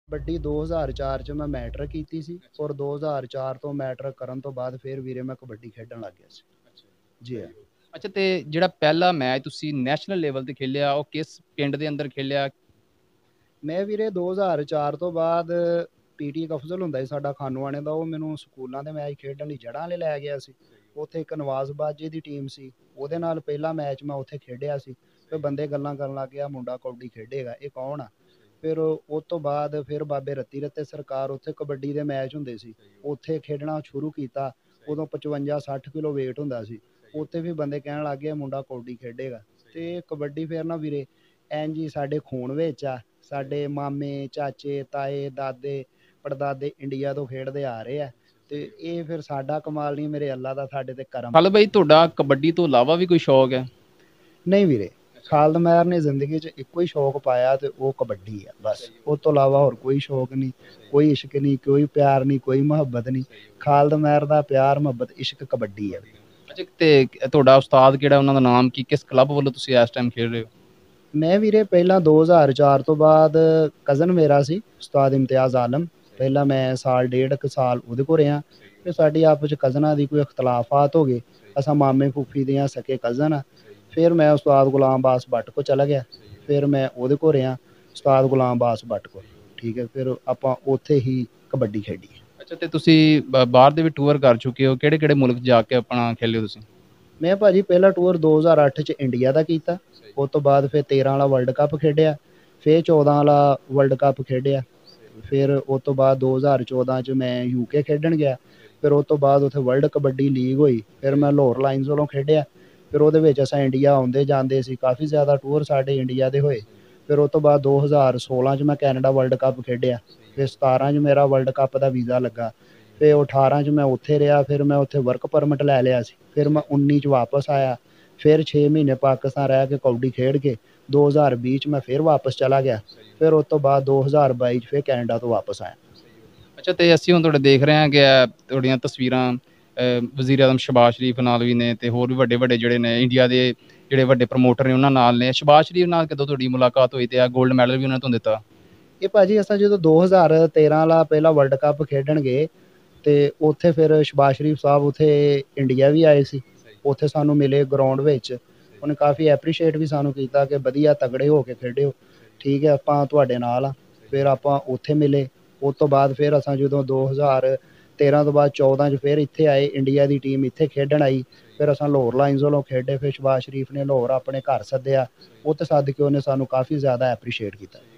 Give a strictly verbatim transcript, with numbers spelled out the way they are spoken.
कबड्डी दो हज़ार चार च मैं मैट्रिक कीती सी और दो हज़ार चार तो मैट्रिक ਕਰਨ ਤੋਂ ਬਾਅਦ ਫਿਰ ਵੀਰੇ ਮੈਂ ਕਬੱਡੀ ਖੇਡਣ ਲੱਗ ਗਿਆ ਸੀ। ਜੀ ਹਾਂ। ਅੱਛਾ ਤੇ ਜਿਹੜਾ ਪਹਿਲਾ ਮੈਚ ਤੁਸੀਂ ਨੈਸ਼ਨਲ ਲੈਵਲ ਤੇ ਖੇਲਿਆ ਉਹ ਕਿਸ ਪਿੰਡ ਦੇ ਅੰਦਰ ਖੇਲਿਆ? ਮੈਂ ਵੀਰੇ ਦੋ ਹਜ਼ਾਰ ਚਾਰ ਤੋਂ ਬਾਅਦ ਪੀਟੀ ਇੱਕ ਅਫਜ਼ਲ ਹੁੰਦਾ ਸੀ ਸਾਡਾ ਖਾਨੂਆਣੇ ਦਾ, ਉਹ ਮੈਨੂੰ ਸਕੂਲਾਂ ਦੇ ਮੈਚ ਖੇਡਣ ਲਈ ਜੜ੍ਹਾਂ ਵਾਲੇ ਲੈ ਗਿਆ ਸੀ। ਉੱਥੇ ਇੱਕ ਨਵਾਜ਼ ਬਾਜੇ ਦੀ ਟੀਮ ਸੀ, ਉਹਦੇ ਨਾਲ ਪਹਿਲਾ ਮੈਚ ਮੈਂ ਉੱਥੇ ਖੇਡਿਆ ਸੀ। ਫਿਰ ਬੰਦੇ ਗੱਲਾਂ ਕਰਨ ਲੱਗ ਗਿਆ ਮੁੰਡਾ ਕਬੱਡੀ ਖੇਡੇਗਾ, ਇਹ ਕੌਣ ਆ? ਫਿਰ ਉਸ ਤੋਂ ਬਾਅਦ ਫਿਰ ਬਾਬੇ ਰੱਤੀ ਰੱਤੇ ਸਰਕਾਰ ਉੱਥੇ ਕਬੱਡੀ ਦੇ ਮੈਚ ਹੁੰਦੇ ਸੀ, ਉੱਥੇ ਖੇਡਣਾ ਸ਼ੁਰੂ ਕੀਤਾ। ਉਦੋਂ ਪਚਵੰਜਾ ਸੱਠ ਕਿਲੋ ਵੇਟ ਹੁੰਦਾ ਸੀ, ਉੱਥੇ ਵੀ ਬੰਦੇ ਕਹਿਣ ਲੱਗ ਗਏ ਮੁੰਡਾ ਕਬੱਡੀ ਖੇਡੇਗਾ। ਅਤੇ ਕਬੱਡੀ ਫਿਰ ਨਾ ਵੀਰੇ ਐਨ ਜੀ ਸਾਡੇ ਖੂਨ ਵਿੱਚ ਆ। ਸਾਡੇ ਮਾਮੇ ਚਾਚੇ ਤਾਏ ਦਾਦੇ ਪੜਦਾਦੇ ਇੰਡੀਆ ਤੋਂ ਖੇਡਦੇ ਆ ਰਹੇ ਆ, ਤੇ ਇਹ ਫਿਰ ਸਾਡਾ ਕਮਾਲ ਨਹੀਂ, ਮੇਰੇ ਅੱਲਾ ਦਾ ਸਾਡੇ ਤੇ ਕਰਮ। ਖਾਲਦ ਭਾਈ ਤੁਹਾਡਾ ਕਬੱਡੀ ਤੋਂ ਇਲਾਵਾ ਵੀ ਕੋਈ ਸ਼ੌਕ ਹੈ? ਨਹੀਂ ਵੀਰੇ, ਖਾਲਦ ਮੈਰ ਨੇ ਜ਼ਿੰਦਗੀ 'ਚ ਇੱਕੋ ਹੀ ਸ਼ੌਕ ਪਾਇਆ ਤੇ ਉਹ ਕਬੱਡੀ ਆ ਬਸ। ਉਸ ਤੋਂ ਇਲਾਵਾ ਹੋਰ ਕੋਈ ਸ਼ੌਕ ਨਹੀਂ, ਕੋਈ ਇਸ਼ਕ ਨਹੀਂ, ਕੋਈ ਪਿਆਰ ਨਹੀਂ, ਕੋਈ ਮੁਹੱਬਤ ਨਹੀਂ। ਖਾਲਦ ਮੈਰ ਦਾ ਪਿਆਰ ਮੁਹੱਬਤ ਇਸ਼ਕ ਕਬੱਡੀ ਹੈ। ਅੱਛਾ ਤੇ ਤੁਹਾਡਾ ਉਸਤਾਦ ਕਿਹੜਾ, ਉਹਨਾਂ ਦਾ ਨਾਮ ਕੀ, ਕਿਸ ਕਲੱਬ ਵੱਲੋਂ ਤੁਸੀਂ ਇਸ ਟਾਈਮ ਖੇਡ ਰਹੇ ਹੋ? ਮੈਂ ਵੀਰੇ ਪਹਿਲਾਂ ਦੋ ਹਜ਼ਾਰ ਚਾਰ ਤੋਂ ਬਾਅਦ ਕਜ਼ਨ ਮੇਰਾ ਸੀ ਉਸਤਾਦ ਇਮਤਿਆਜ਼ ਆਲਮ, ਪਹਿਲਾਂ ਮੈਂ ਸਾਲ ਡੇਢ ਕੁ ਸਾਲ ਉਹਦੇ ਕੋਲ ਰਿਹਾ। ਫਿਰ ਸਾਡੀ ਆਪਸ 'ਚ ਕਜ਼ਨਾਂ ਦੀ ਕੋਈ ਇਖਤਲਾਫਾਤ ਹੋ ਗਏ, ਅਸਾਂ ਮਾਮੇ ਫੁੱਫੀ ਦੀਆਂ ਸਕੇ ਕਜ਼ਨ ਆ। ਫਿਰ ਮੈਂ ਉਸਤਾਦ ਗੁਲਾਮ ਬਾਸ ਭੱਟ ਕੋਲ ਚਲਾ ਗਿਆ, ਫਿਰ ਮੈਂ ਉਹਦੇ ਕੋਲ ਰਿਹਾ ਉਸਤਾਦ ਗੁਲਾਮ ਬਾਸ ਭੱਟ ਕੋਲ। ਠੀਕ ਹੈ, ਫਿਰ ਆਪਾਂ ਉੱਥੇ ਹੀ ਕਬੱਡੀ ਖੇਡੀ। ਅੱਛਾ ਤੇ ਤੁਸੀਂ ਬਾਹਰ ਦੇ ਵੀ ਟੂਰ ਕਰ ਚੁੱਕੇ ਹੋ, ਕਿਹੜੇ ਕਿਹੜੇ ਮੁਲਕ ਜਾ ਕੇ ਆਪਣਾ ਖੇਲੇ ਹੋ ਤੁਸੀਂ? ਮੈਂ ਭਾਜੀ ਪਹਿਲਾ ਟੂਰ ਦੋ ਹਜ਼ਾਰ ਅੱਠ 'ਚ ਇੰਡੀਆ ਦਾ ਕੀਤਾ, ਉਸ ਤੋਂ ਬਾਅਦ ਫਿਰ ਤੇਰਾਂ ਵਾਲਾ ਵਰਲਡ ਕੱਪ ਖੇਡਿਆ, ਫਿਰ ਚੌਦਾਂ ਵਾਲਾ ਵਰਲਡ ਕੱਪ ਖੇਡਿਆ। ਫਿਰ ਉਸ ਤੋਂ ਬਾਅਦ ਦੋ ਹਜ਼ਾਰ ਚੌਦਾਂ 'ਚ ਮੈਂ ਯੂਕੇ ਖੇਡਣ ਗਿਆ। ਫਿਰ ਉਸ ਤੋਂ ਬਾਅਦ ਉੱਥੇ ਵਰਲਡ ਕਬੱਡੀ ਲੀਗ ਹੋਈ, ਫਿਰ ਮੈਂ ਲਾਹੌਰ ਲਾਇਨਸ ਵੱਲੋਂ ਖੇਡਿਆ। ਫਿਰ ਉਹਦੇ ਵਿੱਚ ਅਸਾਂ ਇੰਡੀਆ ਆਉਂਦੇ ਜਾਂਦੇ ਸੀ, ਕਾਫੀ ਜ਼ਿਆਦਾ ਟੂਰ ਸਾਡੇ ਇੰਡੀਆ ਦੇ ਹੋਏ। ਫਿਰ ਉਸ ਤੋਂ ਬਾਅਦ ਦੋ ਹਜ਼ਾਰ ਸੋਲਾਂ 'ਚ ਮੈਂ ਕੈਨੇਡਾ ਵਰਲਡ ਕੱਪ ਖੇਡਿਆ। ਫਿਰ ਸਤਾਰਾਂ 'ਚ ਮੇਰਾ ਵਰਲਡ ਕੱਪ ਦਾ ਵੀਜ਼ਾ ਲੱਗਾ। ਫਿਰ ਅਠਾਰਾਂ 'ਚ ਮੈਂ ਉੱਥੇ ਰਿਹਾ, ਫਿਰ ਮੈਂ ਉੱਥੇ ਵਰਕ ਪਰਮਿਟ ਲੈ ਲਿਆ ਸੀ। ਫਿਰ ਮੈਂ ਉੱਨੀ 'ਚ ਵਾਪਸ ਆਇਆ, ਫਿਰ ਛੇ ਮਹੀਨੇ ਪਾਕਿਸਤਾਨ ਰਹਿ ਕੇ ਕਬੱਡੀ ਖੇਡ ਕੇ ਦੋ ਹਜ਼ਾਰ ਵੀਹ 'ਚ ਮੈਂ ਫਿਰ ਵਾਪਸ ਚਲਾ ਗਿਆ। ਫਿਰ ਉਸ ਤੋਂ ਬਾਅਦ ਦੋ ਹਜ਼ਾਰ ਬਾਈ 'ਚ ਫਿਰ ਕੈਨੇਡਾ ਤੋਂ ਵਾਪਸ ਆਇਆ। ਅੱਛਾ ਤੇ ਅਸੀਂ ਹੁਣ ਤੁਹਾਡੇ ਦੇਖ ਰਹੇ ਹਾਂ ਕਿ ਤੁਹਾਡੀਆਂ ਤਸਵੀਰਾਂ ਵਜ਼ੀਰ ਆਜ਼ਮ ਸ਼ਹਿਬਾਜ਼ ਸ਼ਰੀਫ ਨਾਲ ਵੀ ਨੇ, ਤੇ ਹੋਰ ਵੀ ਵੱਡੇ ਵੱਡੇ ਜਿਹੜੇ ਨੇ ਇੰਡੀਆ ਦੇ ਜਿਹੜੇ ਵੱਡੇ ਪ੍ਰਮੋਟਰ ਨੇ ਉਹਨਾਂ ਨਾਲ ਨੇ। ਸ਼ਹਿਬਾਜ਼ ਸ਼ਰੀਫ ਨਾਲ ਕਦੋਂ ਤੁਹਾਡੀ ਮੁਲਾਕਾਤ ਹੋਈ ਤੇ ਆ ਗੋਲਡ ਮੈਡਲ ਵੀ ਉਹਨਾਂ ਤੋਂ ਦਿੱਤਾ? ਇਹ ਭਾਜੀ ਅਸਾਂ ਜਦੋਂ ਦੋ ਹਜ਼ਾਰ ਤੇਰਾਂ ਵਾਲਾ ਪਹਿਲਾ ਵਰਲਡ ਕੱਪ ਖੇਡਣ ਗਏ, ਤੇ ਉੱਥੇ ਫਿਰ ਸ਼ਹਿਬਾਜ਼ ਸ਼ਰੀਫ ਸਾਹਿਬ ਉੱਥੇ ਇੰਡੀਆ ਵੀ ਆਏ ਸੀ, ਉੱਥੇ ਸਾਨੂੰ ਮਿਲੇ ਗਰਾਊਂਡ ਵਿੱਚ। ਉਹਨੇ ਕਾਫੀ ਐਪਰੀਸ਼ੀਏਟ ਵੀ ਸਾਨੂੰ ਕੀਤਾ ਕਿ ਵਧੀਆ ਤਗੜੇ ਹੋ ਕੇ ਖੇਡਿਓ, ਠੀਕ ਹੈ ਆਪਾਂ ਤੁਹਾਡੇ ਨਾਲ ਆ। ਫਿਰ ਆਪਾਂ ਉੱਥੇ ਮਿਲੇ। ਉਸ ਤੋਂ ਬਾਅਦ ਫਿਰ ਅਸਾਂ ਜਦੋਂ ਦੋ ਹਜ਼ਾਰ ਤੇਰਾਂ ਤੋਂ ਬਾਅਦ ਚੌਦਾਂ 'ਚ ਫਿਰ ਇੱਥੇ ਆਏ, ਇੰਡੀਆ ਦੀ ਟੀਮ ਇੱਥੇ ਖੇਡਣ ਆਈ। ਫਿਰ ਅਸਾਂ ਲਾਹੌਰ ਲਾਇਨਸ ਵੱਲੋਂ ਖੇਡੇ। ਫਿਰ ਸ਼ਹਿਬਾਜ਼ ਸ਼ਰੀਫ ਨੇ ਲਾਹੌਰ ਆਪਣੇ ਘਰ ਸੱਦਿਆ, ਉੱਥੇ ਸੱਦ ਕੇ ਉਹਨੇ ਸਾਨੂੰ ਕਾਫੀ ਜ਼ਿਆਦਾ ਐਪਰੀਸ਼ੀਏਟ ਕੀਤਾ।